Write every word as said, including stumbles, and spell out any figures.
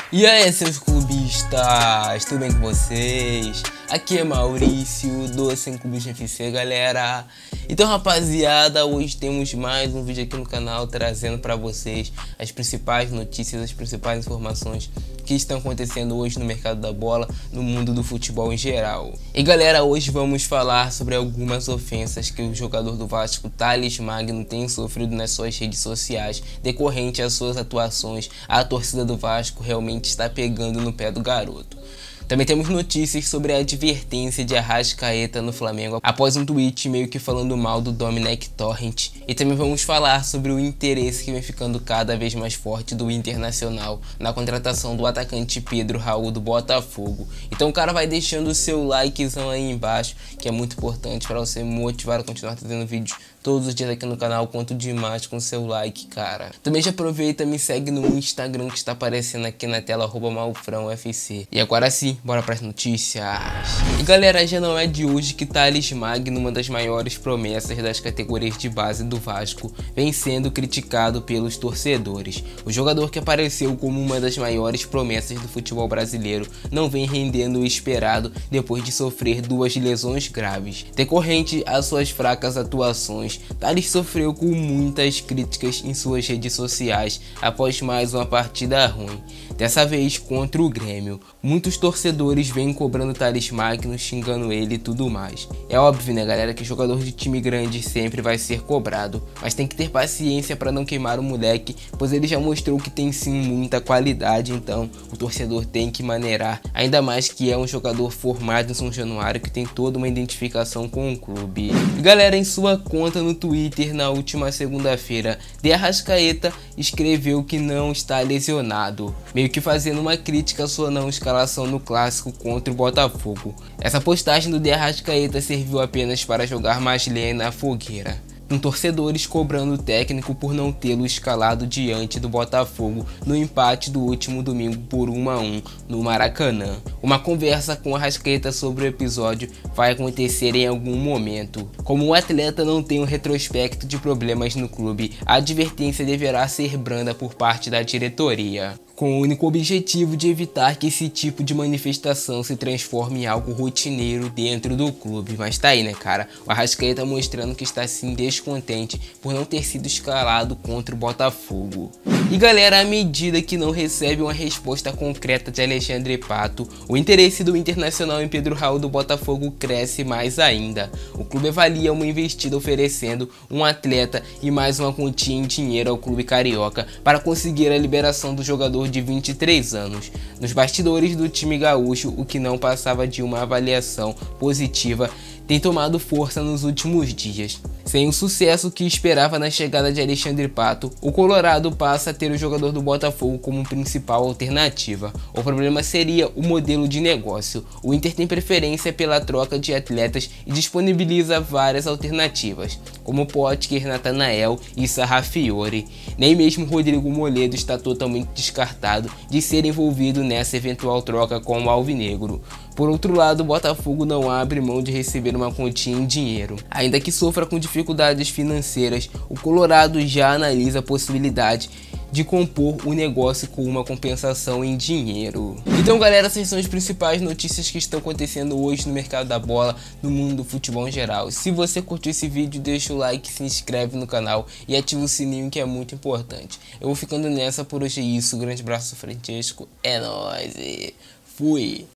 E aí, seus clubistas, tudo bem com vocês? Aqui é Maurício do Sem Clubista F C, galera. Então, rapaziada, hoje temos mais um vídeo aqui no canal trazendo para vocês as principais notícias, as principais informações que estão acontecendo hoje no mercado da bola, no mundo do futebol em geral. E galera, hoje vamos falar sobre algumas ofensas que o jogador do Vasco, Thales Magno, tem sofrido nas suas redes sociais decorrente às suas atuações. A torcida do Vasco realmente está pegando no pé do garoto. Também temos notícias sobre a advertência de Arrascaeta no Flamengo após um tweet meio que falando mal do Domenech Torrent. E também vamos falar sobre o interesse que vem ficando cada vez mais forte do Internacional na contratação do atacante Pedro Raul do Botafogo. Então o cara vai deixando o seu likezão aí embaixo, que é muito importante para você me motivar a continuar trazendo vídeos todos os dias aqui no canal. Conto demais com o seu like, cara. Também já aproveita e me segue no Instagram que está aparecendo aqui na tela, arroba malfrãofc. E agora sim, bora para as notícias. E galera, já não é de hoje que Thales Magno, uma das maiores promessas das categorias de base do Vasco, vem sendo criticado pelos torcedores. O jogador que apareceu como uma das maiores promessas do futebol brasileiro não vem rendendo o esperado depois de sofrer duas lesões graves. Decorrente às suas fracas atuações, Thales sofreu com muitas críticas em suas redes sociais após mais uma partida ruim, dessa vez contra o Grêmio. Muitos torcedores vêm cobrando Thales Magno, xingando ele e tudo mais. É óbvio, né, galera, que jogador de time grande sempre vai ser cobrado, mas tem que ter paciência para não queimar o moleque, pois ele já mostrou que tem sim muita qualidade. Então o torcedor tem que maneirar, ainda mais que é um jogador formado em São Januário, que tem toda uma identificação com o clube. E galera, em sua conta no Twitter na última segunda-feira, De Arrascaeta escreveu que não está lesionado, meio que fazendo uma crítica à sua não escalação no clássico contra o Botafogo. Essa postagem do De Arrascaeta serviu apenas para jogar mais lenha na fogueira, com torcedores cobrando o técnico por não tê-lo escalado diante do Botafogo no empate do último domingo por um a um no Maracanã. Uma conversa com Arrascaeta sobre o episódio vai acontecer em algum momento. Como o atleta não tem um retrospecto de problemas no clube, a advertência deverá ser branda por parte da diretoria, com o único objetivo de evitar que esse tipo de manifestação se transforme em algo rotineiro dentro do clube. Mas tá aí, né, cara? O Arrascaeta mostrando que está sim descontente por não ter sido escalado contra o Botafogo. E galera, à medida que não recebe uma resposta concreta de Alexandre Pato, o interesse do Internacional em Pedro Raul do Botafogo cresce mais ainda. O clube avalia uma investida oferecendo um atleta e mais uma quantia em dinheiro ao clube carioca para conseguir a liberação do jogador de vinte e três anos. Nos bastidores do time gaúcho, o que não passava de uma avaliação positiva tem tomado força nos últimos dias. Sem o sucesso que esperava na chegada de Alexandre Pato, o Colorado passa a ter o jogador do Botafogo como principal alternativa. O problema seria o modelo de negócio. O Inter tem preferência pela troca de atletas e disponibiliza várias alternativas, como Potker, Natanael e Sarrafiore. Nem mesmo Rodrigo Moledo está totalmente descartado de ser envolvido nessa eventual troca com o Alvinegro. Por outro lado, o Botafogo não abre mão de receber uma quantia em dinheiro. Ainda que sofra com dificuldades financeiras, o Colorado já analisa a possibilidade de compor o negócio com uma compensação em dinheiro. Então galera, essas são as principais notícias que estão acontecendo hoje no mercado da bola, no mundo do futebol em geral. Se você curtiu esse vídeo, deixa o like, se inscreve no canal e ativa o sininho, que é muito importante. Eu vou ficando nessa, por hoje é isso. Grande abraço, Francesco, é nóis e fui!